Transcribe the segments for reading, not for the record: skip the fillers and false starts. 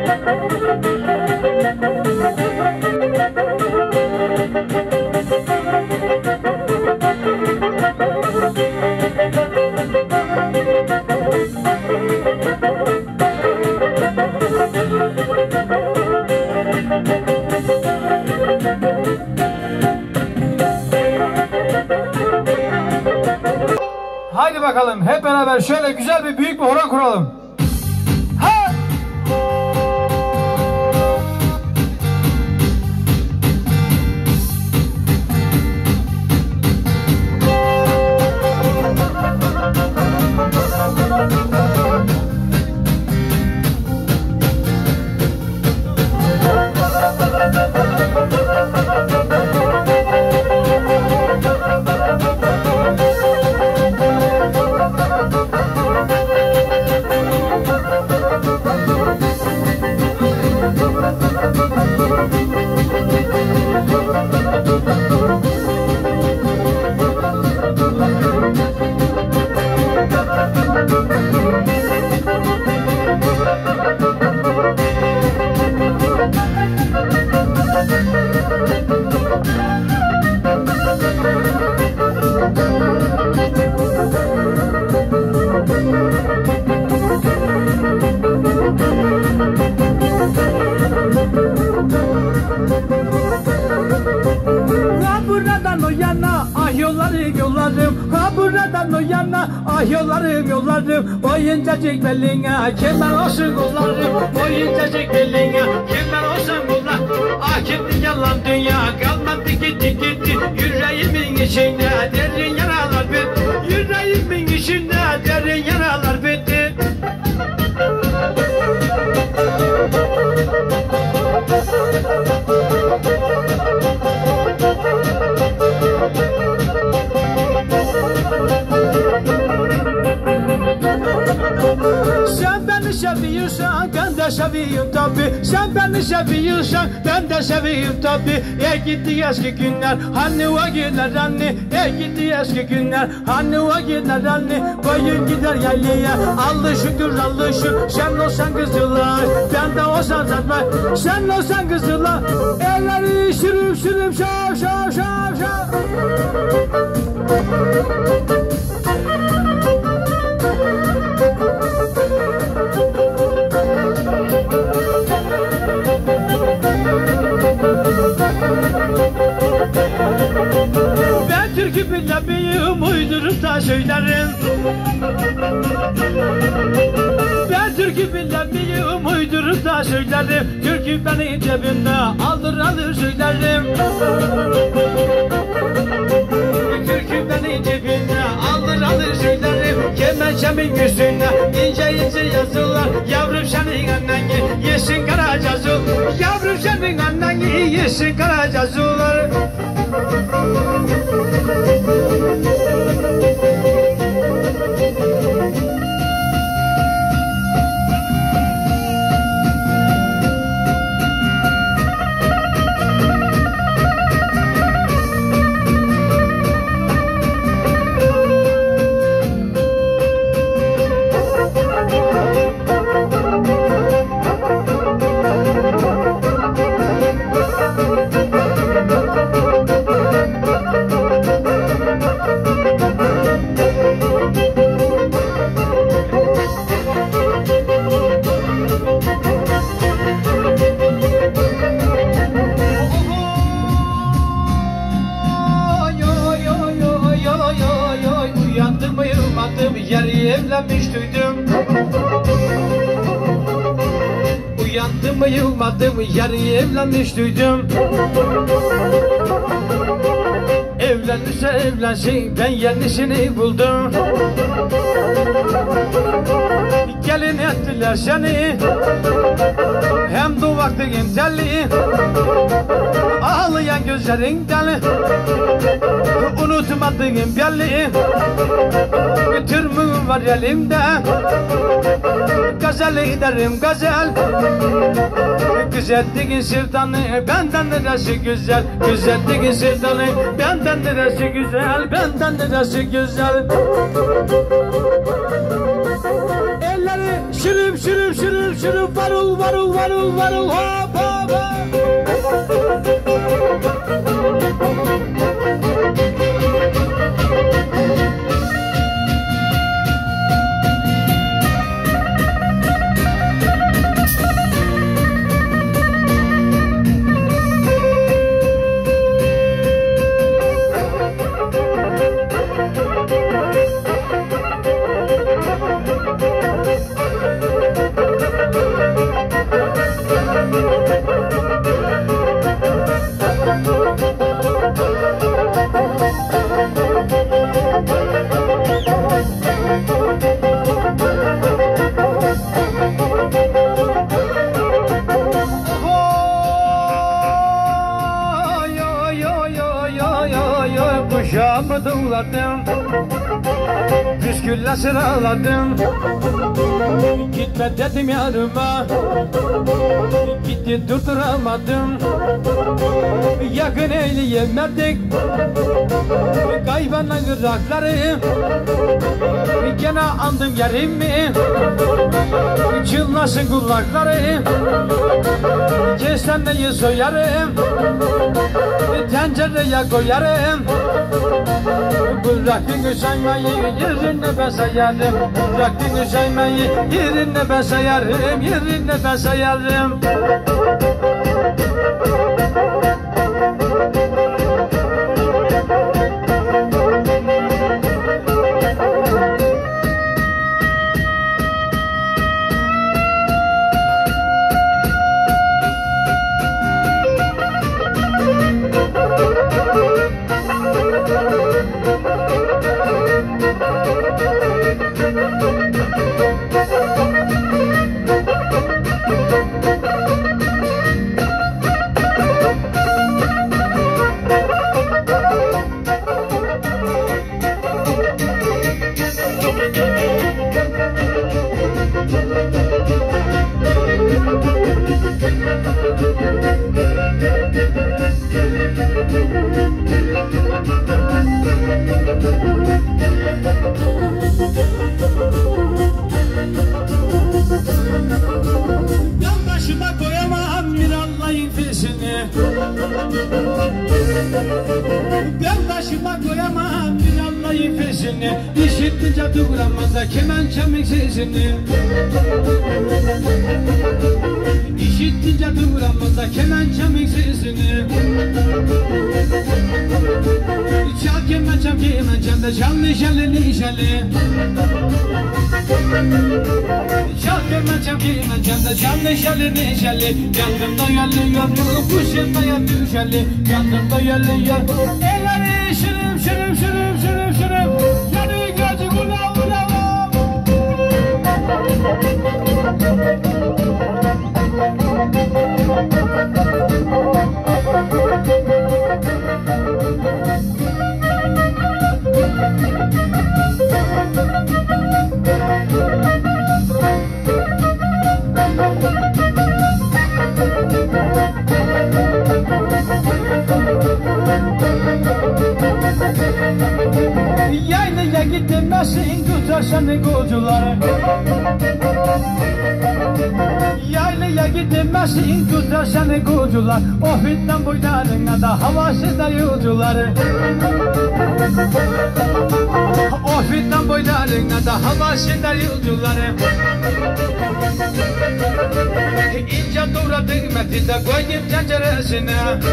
Haydi bakalım hep beraber şöyle güzel bir büyük bir horon kuralım. Ha! Buradan o yana ah yollarım Boyuncacık beline kemer olsun kollarım Boyuncacık beline kemer olsun kollar Ah gitti yalan dünya kalmadı gitti Yüreğimin içinde derin yaralar bitti Yüreğimin içinde derin yaralar bitti Sen beni seviyorsan ben de seveyim tabi Sen beni seviyorsan ben de seveyim tabi Gitti eski günler hani o günler anne Gitti eski günler hani o günler anne Koyun gider yaylaya Allah şükür Sen olsan kızılar ben de olsan satma Sen olsan kızılar elleri sürüp şav Ben türkü bilmeyim uydurup da söylerim Ben türkü bilmeyim uydurup da söylerim Türkü benim cebimde alır söylerim Türkü benim cebimde alır söylerim Kemençemin üstünde ince yazılar Yavrum senin annen yesin karacazul Yavrum senin annen yesin karacazullar Evlenmiş duydum Uyandım mı yılmadım yarı evlenmiş duydum Evlenirse evlensin ben yenisini buldum Gelin ettiler seni Hem de vaktin telli Ağlayan gözlerin deli Unutmadığım belli Türmüm var elimde Gazel ederim gazel Güzelliğin sırtanı benden neresi güzel Güzelliğin sırtanı benden neresi güzel Benden neresi güzel elleri şırım şırım şırım şırım varul varul varul varul hop hop hop. Kuşağımı dıngladım, püskülle sıraladım. Gitme dedim yarıma, gitti durduramadım. Yakın eyleyemedik, kaybolan ırakları. Gene andım yerimi, çınlasın kulakları. Kestenmeyi soyarım, tencereye koyarım. Bırakın saymayı, yerine ben sayarım. Bırakın saymayı, yerine ben sayarım. Yerine ben sayarım. Başıma koyamam bir Allah'ın fesini. Ben başıma koyamam bir Allah'ın fesini. İşittince duramazda kemençemin sesini. İşittince duramazda kemençemin sesini. Çal kemençem kemençemde çal neşeli neşeli. Çal kemençem kemençemde çal neşeli neşeli. Yanımda yanıyor kuşunda yanıyor şeli. Yanımda yanıyor elleri şırım şırım şırım şırım şırım. Yanıyor gözü ula ula ula. Yaylaya gidemezsin tutarsan kocuları. Yaylaya gidemezsin tutarsan kocular. O fitnen boylarına da havası da yolcuları. O fitnen boylarına da havası da yolcuları. İnce doğradık metinde koydum tenceresine.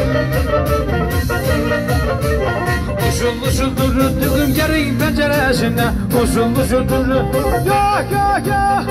Usul usul durduğum yerin penceresine. Usul usul durduğum ya ya ya.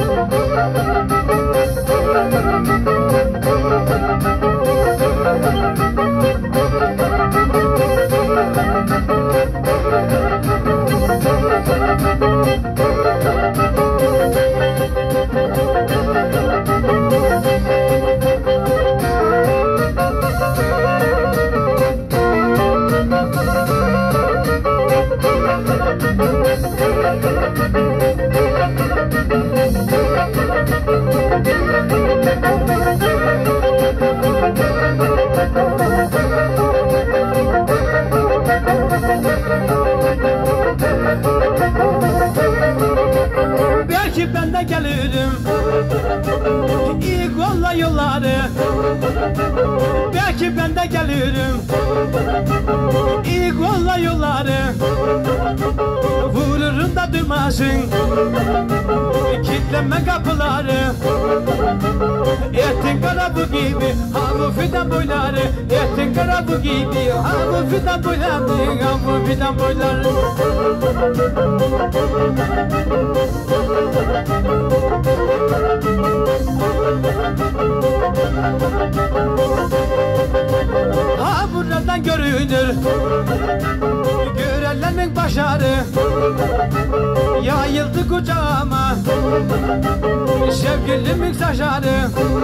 yolları, belki ben de gelirim. İyi kolla yolları, vururum da durmasın. Kitleme kapıları, etin karabı gibi, hamur fidan boyları. Etin karabı gibi, hamur fidan boyları, hamur fidan boyları. Ha buradan görünür görenlerin başarı, yayıldı kucağıma sevgilimin saçları.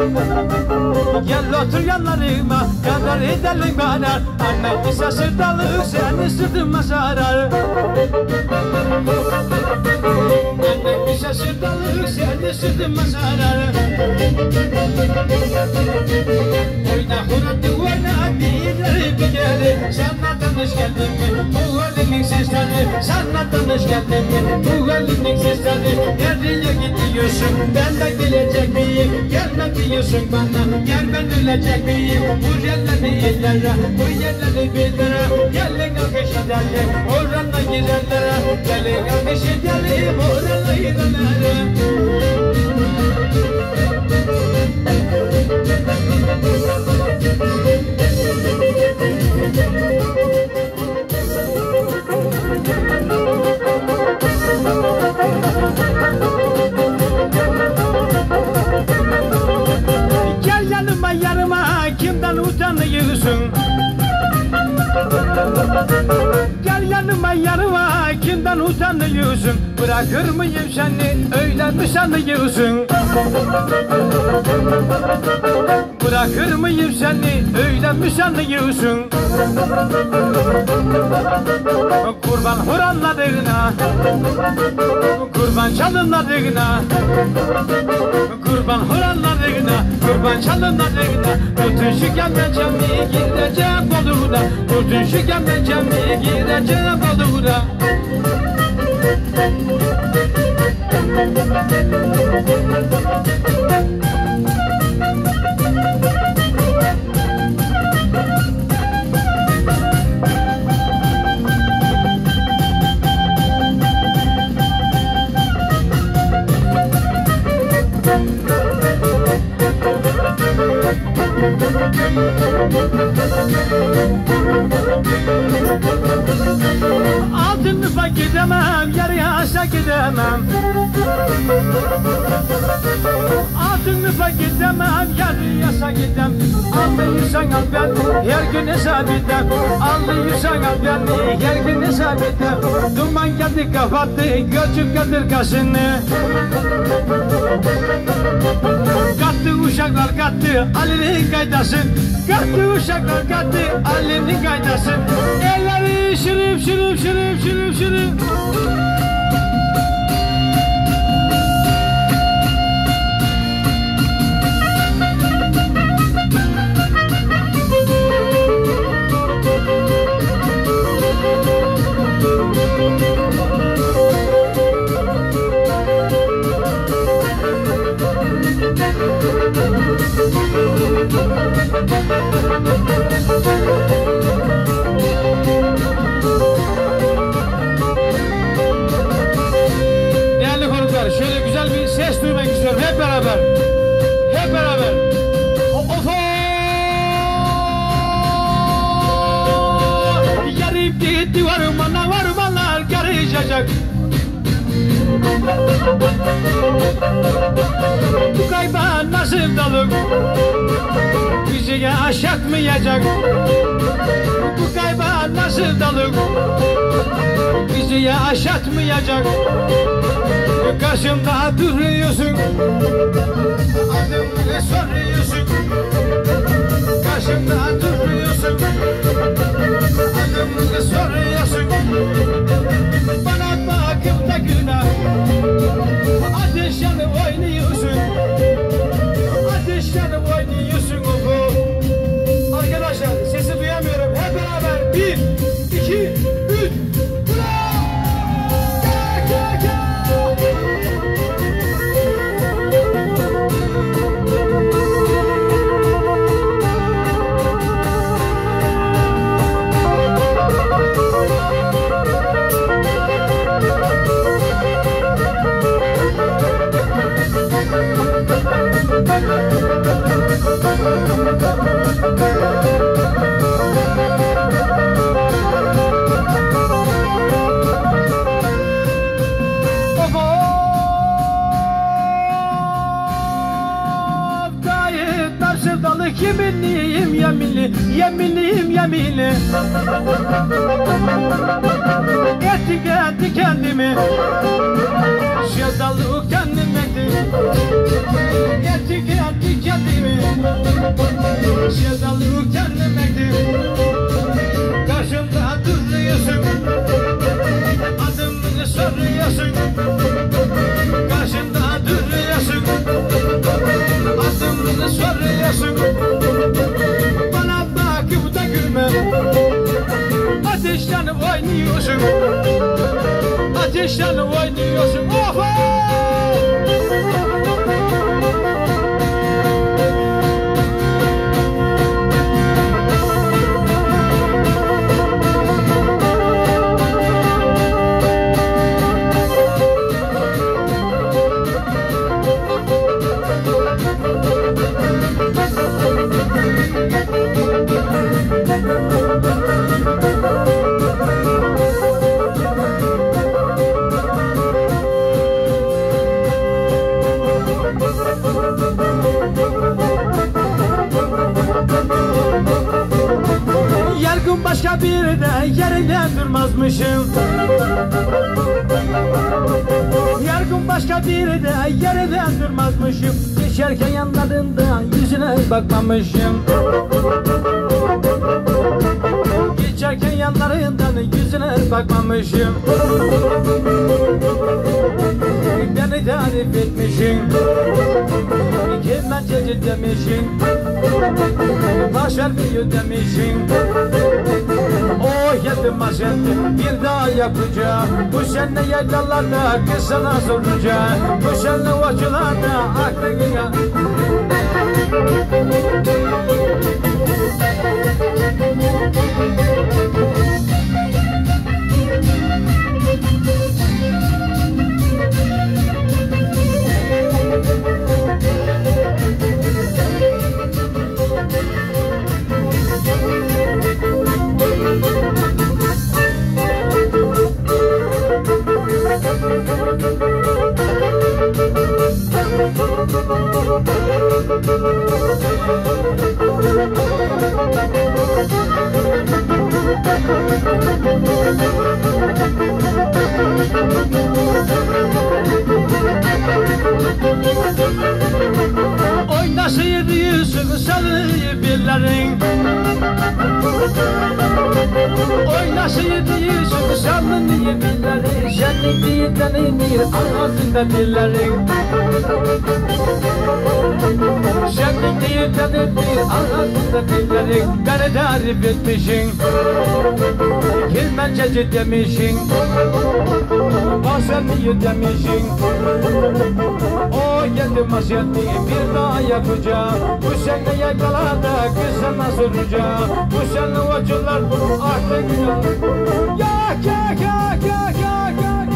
Gel otur yanlarıma, kadar edelim bana. Annem ise sırdalık, seni sırtıma sarar. Annem ise sırdalık, seni sırtıma sarar. Oyna huratı oyna, birileri bir gelir. Sana tanış geldin mi? Bu halinin sesleri. Sana tanış geldin mi? Bu halinin sesleri. Nereye gidiyorsun? Benden gelecek miyim? Gelme diyorsun bana. Gel ben ölecek miyim? Bu yerleri illere, bu yerleri billere. Gelin akış edelim, oranla girerlere. Gelin akış edelim, oranla girerlere. Gel yanıma yanıma, kimden utanıyorsun? Gel yanıma yanıma, kimden utanıyorsun? Bırakır mıyım seni, öyle mi sanıyorsun? Bırakır mıyım seni, öyle mi sanıyorsun? Kurban horanlarına, kurban çalınlarına, kurban horanlarına, kurban çalınlarına. Bütün şu gemecemi gireceğim koluna, bütün şu gemecemi gireceğim koluna. Altın nüfa gidemem, yarı yaşa gidemem. Altın nüfa gidemem, yarı yaşa gidem. Ağlıyorsan al ben, her gün hesap edem. Ağlıyorsan al ben, her gün hesap edem. Duman geldi kapattı, göçük kadır kaşını. Kattı uşaklar kattı, Ali'nin kaydasın. Kattı uşaklar kattı, Ali'nin kaydasın. Elleri şırıp şırıp şırıp şırıp şırıp. Değerli konuklar, şöyle güzel bir ses duymak istiyorum hep beraber. Hep beraber. Ofo! Yarım gitti varmalar karışacak. Bu kayba nasıl dalık bizi yaşatmayacak. Bu kayba nasıl dalık bizi yaşatmayacak. Karşımda duruyorsun, adımı soruyorsun. Karşımda duruyorsun, adımı soruyorsun. Bana bakıp da günah, ateş yanıp oynuyorsun. Ateş yanıp oynuyorsun. Arkadaşlar sesi duyamıyorum. Hep beraber 1, 2, 3. sevdalık yeminliyim yeminli, yeminliyim yeminli. Etti kendimi, sevdalık kendime etti kendimi, sevdalık kendime. Karşımda duruyorsun, adımını soruyorsun. Karşımda duruyorsun, adımını soruyorsun. Bana bakıp da gülme, ateşten oynuyorsun, ateşten oynuyorsun. Oha! Yargın başka bir de yerinden durmazmışım. Yargın başka bir de yerinden durmazmışım. Geçerken yanlarında yüzüne bakmamışım. Geçerken yanlarından yüzüne bakmamışım. Beni tarif etmişim, kemenceci demişim, baş vermiyor demişim. O yedim aşetti bir daha yapacağım. Bu sene yaylalarda kız sana soracağım. Bu sene vakılarda aklına. Oynasıydı yüzünü sarıyı billerin. Oynasıydı yüzünü sarıyı billerin. Senin diyetlenir ağzında dillerin. Senin diyetlenir ağzında dillerin. Beni tarif etmişsin, kemenceci demişsin, baş vermiyor demişsin. O yedim aşetti bir daha yapacağım. Bu sene yaylalarda kız sana soracağım. Bu sene vacılar artık yak yak yak yak yak yak.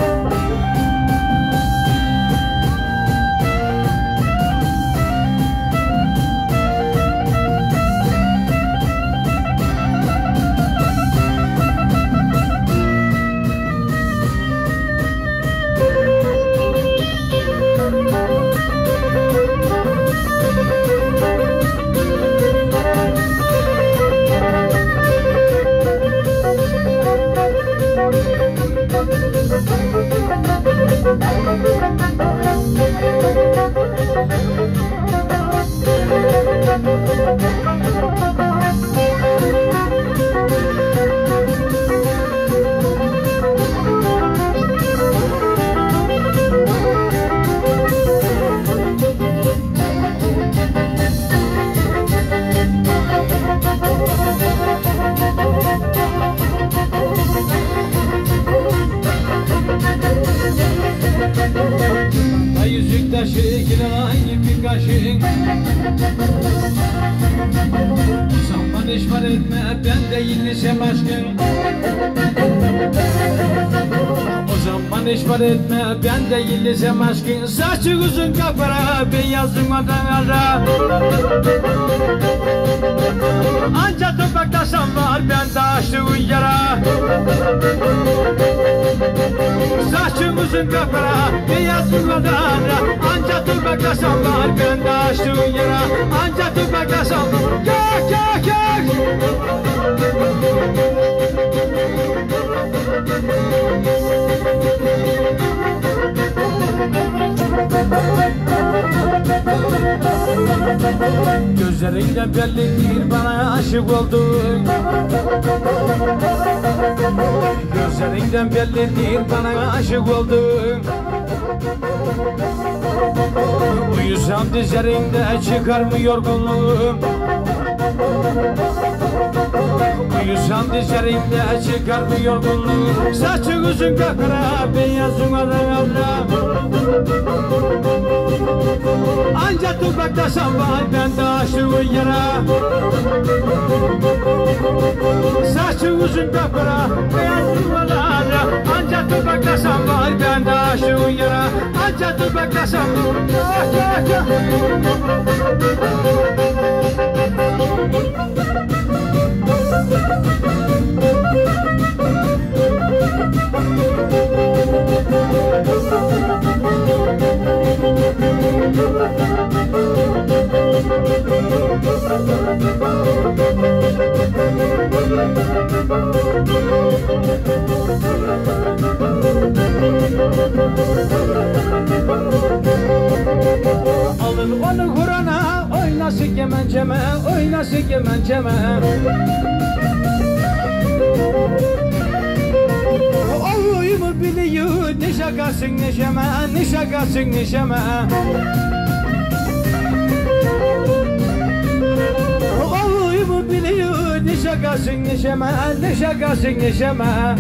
Yüzük taşı kiran gibi kaşın. Zaman işvar etme ben değilsem aşkın. O zaman işvar etme ben değilsem aşkın. Saçı uzun kapara beyazın adana. Anca topraktaşan var ben taştığın yara. Saçım uzun kapara beyazın adana. Anca topraktaşan var ben taştığın yara. Anca topraktaşan Gözlerinde bellidir bana aşık oldum. Gözlerinden bellidir bana aşık oldum. Uyusam dizlerinde çıkar mı yorgunluğum? Uyusam dizlerinde çıkar mı yorgunluğum? Saçı uzun kakara, beyazın arada. Ancak topraktasam var ben de aşığın yara. Saçı uzun kakara, beyazın arada. Ancak topraktasam var ben de aşığın yara. Ancak topraktasam alın onu Kur'an'a, oynasın kemenceme, oynasın kemenceme. Oyumu biliyor, ne şakasın neşeme, ne şakasın neşeme. Oyumu biliyor, ne şakasın neşeme, ne şakasın neşeme.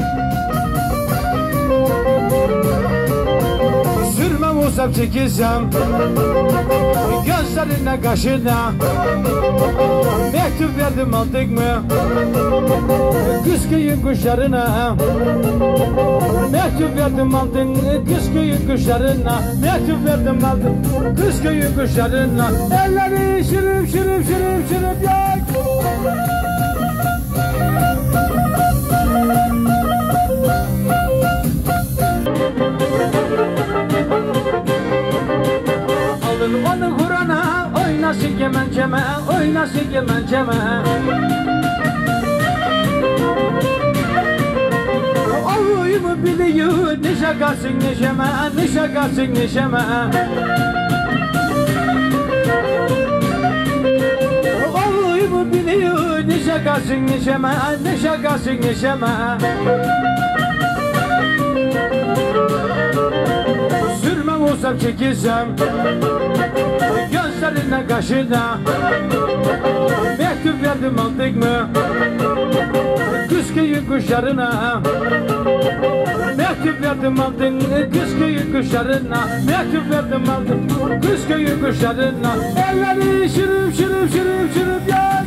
Sürmem olsam çekilsem gözlerine kaşına. Mektup verdim aldık mı kız köyün kuşlarına. Mektup verdim aldın kız köyün kuşlarına. Mektup verdim aldın kız köyün kuşlarına. Elleri şırıp şırıp şırıp şırıp yak. Alın onu Kur'an'a, oynasın kemenceme, oynasın kemenceme. Oyumu biliyor, ne şakasın neşeme, ne şakasın neşeme. Oyumu biliyor, ne şakasın neşeme, ne şakasın neşeme. Sürmem olsam çekilsem gözlerine kaşına. Mektup verdim aldık mı kız köyün kuşlarına. Mektup verdim aldın kız köyün kuşlarına. Mektup verdim aldın kız köyün kuşlarına. Elleri şırıp şırıp şırıp şırıp yak.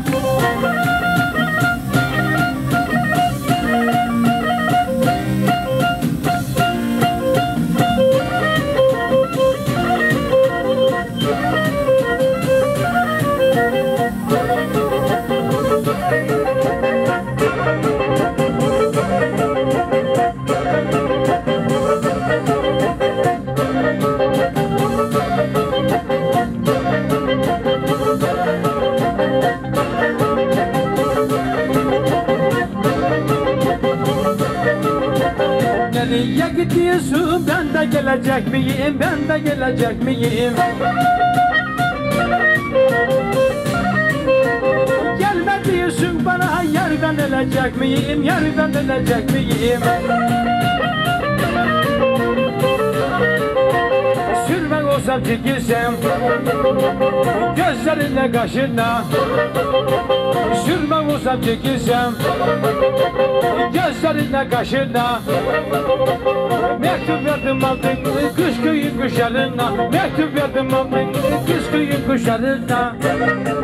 Nereye gidiyorsun? Ben de gelecek miyim? Ben de gelecek miyim? Gelme diyorsun bana, yardan ölecek miyim? Yardan ölecek miyim? Sürmek olsam çekilsem gözlerine kaşına. Sürmek olsam çekilsem gözlerine kaşına. Mektup verdim aldın kız köyün kuşlarına. Mektup verdim aldın kız köyün kuşlarına.